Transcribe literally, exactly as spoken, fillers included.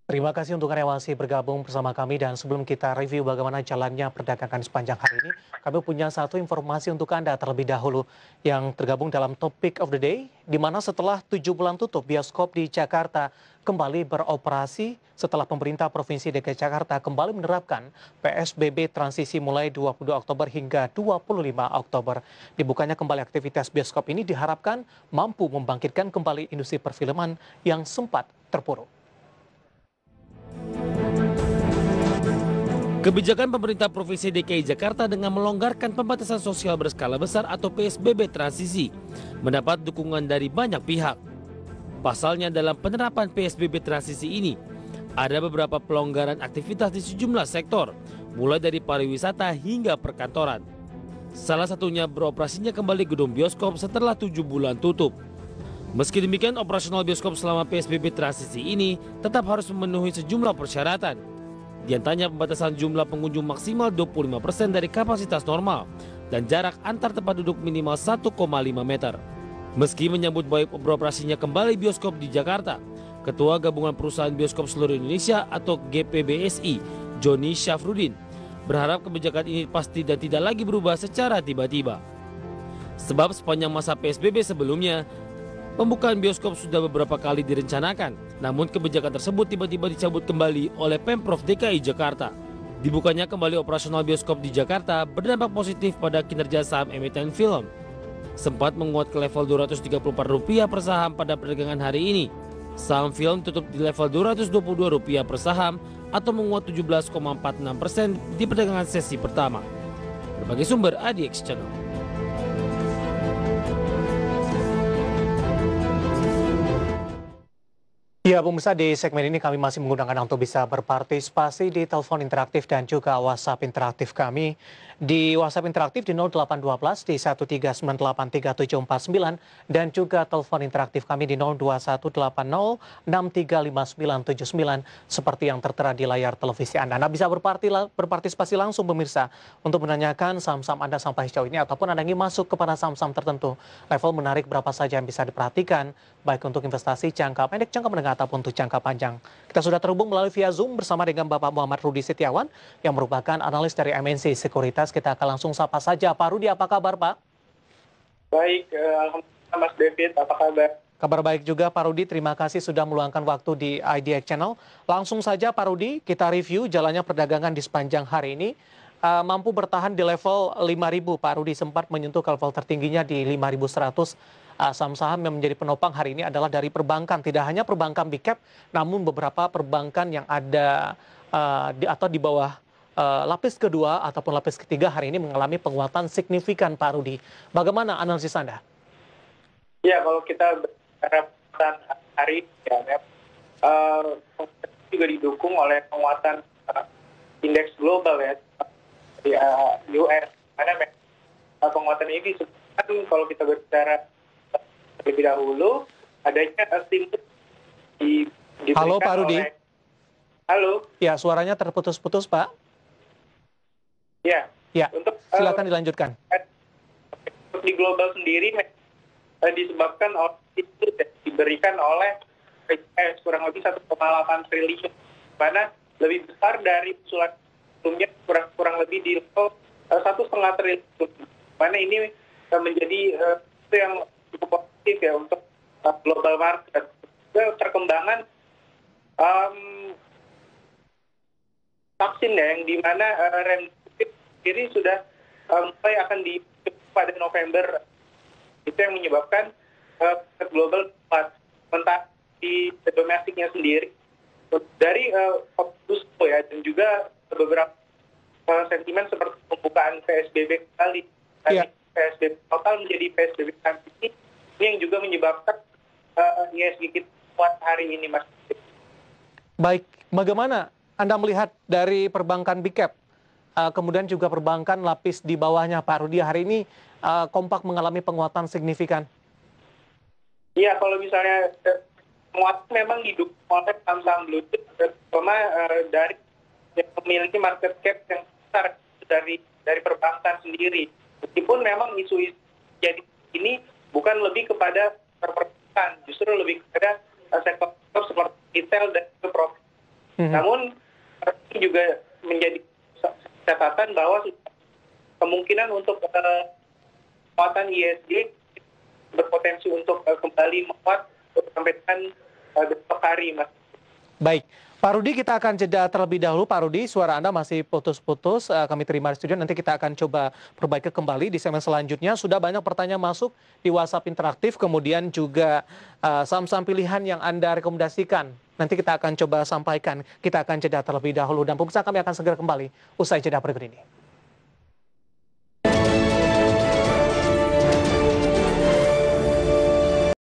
Terima kasih untuk Anda yang masih bergabung bersama kami dan sebelum kita review bagaimana jalannya perdagangan sepanjang hari ini, kami punya satu informasi untuk Anda terlebih dahulu yang tergabung dalam Topic of the Day, di mana setelah tujuh bulan tutup, bioskop di Jakarta kembali beroperasi setelah pemerintah Provinsi D K I Jakarta kembali menerapkan P S B B transisi mulai dua puluh dua Oktober hingga dua puluh lima Oktober. Dibukanya kembali aktivitas bioskop ini diharapkan mampu membangkitkan kembali industri perfilman yang sempat terpuruk. Kebijakan pemerintah Provinsi D K I Jakarta dengan melonggarkan pembatasan sosial berskala besar atau P S B B transisi mendapat dukungan dari banyak pihak. Pasalnya dalam penerapan P S B B transisi ini, ada beberapa pelonggaran aktivitas di sejumlah sektor, mulai dari pariwisata hingga perkantoran. Salah satunya beroperasinya kembali gedung bioskop setelah tujuh bulan tutup. Meski demikian, operasional bioskop selama P S B B transisi ini tetap harus memenuhi sejumlah persyaratan. Di antaranya pembatasan jumlah pengunjung maksimal dua puluh lima persen dari kapasitas normal dan jarak antar tempat duduk minimal satu koma lima meter. Meski menyambut baik beroperasinya kembali bioskop di Jakarta, Ketua Gabungan Perusahaan Bioskop Seluruh Indonesia atau G P B S I, Joni Syafruddin, berharap kebijakan ini pasti dan tidak lagi berubah secara tiba-tiba. Sebab sepanjang masa P S B B sebelumnya, pembukaan bioskop sudah beberapa kali direncanakan, namun kebijakan tersebut tiba-tiba dicabut kembali oleh Pemprov D K I Jakarta. Dibukanya kembali operasional bioskop di Jakarta berdampak positif pada kinerja saham emiten film. Sempat menguat ke level dua ratus tiga puluh empat rupiah per saham pada perdagangan hari ini. Saham film tutup di level dua ratus dua puluh dua rupiah per saham atau menguat tujuh belas koma empat enam persen di perdagangan sesi pertama. Berbagai sumber A D X Channel. Ya, pemirsa, di segmen ini kami masih menggunakan Anda untuk bisa berpartisipasi di telepon interaktif dan juga WhatsApp interaktif kami. Di WhatsApp interaktif di nol delapan satu dua di satu tiga sembilan delapan tiga tujuh empat sembilan dan juga telepon interaktif kami di nol dua satu delapan nol enam tiga lima sembilan tujuh sembilan seperti yang tertera di layar televisi Anda. Anda bisa berpartisipasi langsung pemirsa untuk menanyakan saham-saham Anda sampai sejauh ini ataupun Anda ingin masuk kepada saham-saham tertentu. Level menarik berapa saja yang bisa diperhatikan baik untuk investasi jangka pendek, jangka menengah ataupun untuk jangka panjang. Kita sudah terhubung melalui via Zoom bersama dengan Bapak Muhammad Rudi Setiawan yang merupakan analis dari M N C Sekuritas. Kita akan langsung sapa saja. Pak Rudi, apa kabar Pak? Baik, eh, Alhamdulillah Mas David, apa kabar? Kabar baik juga Pak Rudi, terima kasih sudah meluangkan waktu di I D X Channel. Langsung saja Pak Rudi, kita review jalannya perdagangan di sepanjang hari ini. Uh, mampu bertahan di level lima ribu, Pak Rudi sempat menyentuh ke level tertingginya di lima ribu seratus. Uh, saham-saham yang menjadi penopang hari ini adalah dari perbankan, tidak hanya perbankan big cap, namun beberapa perbankan yang ada uh, di, atau di bawah uh, lapis kedua ataupun lapis ketiga hari ini mengalami penguatan signifikan, Pak Rudi. Bagaimana analisis Anda? Ya, kalau kita berbicara hari ini, ya, uh, juga didukung oleh penguatan uh, indeks global ya, di uh, U S. Karena uh, penguatan ini disebutkan kalau kita berbicara terlebih dahulu adanya stimulus di Halo Pak Rudi. Oleh... Halo. Ya, suaranya terputus-putus Pak. Ya. Ya. Untuk silakan uh, dilanjutkan. Di global sendiri uh, disebabkan oleh itu diberikan oleh eh, kurang lebih satu koma delapan triliun, mana lebih besar dari usulan sebelumnya kurang kurang lebih di level satu setengah triliun, mana ini uh, menjadi uh, itu yang cukup positif ya untuk uh, global market. Perkembangan um, vaksin ya, yang dimana uh, remdesivir sendiri sudah uh, mulai akan di pada November, itu yang menyebabkan uh, global cepat. Sementara di domestiknya sendiri dari uh, ya, dan juga beberapa uh, sentimen seperti pembukaan P S B B kembali, yeah. P S B B total menjadi P S B B transisi, ini yang juga menyebabkan uh, I S G kita kuat hari ini, Mas. Baik, bagaimana Anda melihat dari perbankan big cap, uh, kemudian juga perbankan lapis di bawahnya, Pak Rudi, hari ini uh, kompak mengalami penguatan signifikan? Iya, kalau misalnya penguatan memang didukung oleh saham-saham blue chip, terutama uh, dari yang memiliki market cap yang besar dari dari perbankan sendiri. Meskipun memang isu-isu jadi ini bukan lebih kepada perbankan, justru lebih kepada uh, sektor seperti retail dan profit. Mhm. Namun ini juga menjadi catatan bahwa kemungkinan untuk uh, penguatan I S G berpotensi untuk uh, kembali menguat sampai dengan uh, besok hari, Mas. Baik, Pak Rudi, kita akan jeda terlebih dahulu. Pak Rudi, suara Anda masih putus-putus. Uh, kami terima di studio. Nanti kita akan coba perbaiki kembali di segmen selanjutnya. Sudah banyak pertanyaan masuk di WhatsApp interaktif, kemudian juga uh, saham-saham pilihan yang Anda rekomendasikan. Nanti kita akan coba sampaikan. Kita akan jeda terlebih dahulu. Dan pemirsa, kami akan segera kembali usai jeda berikut ini.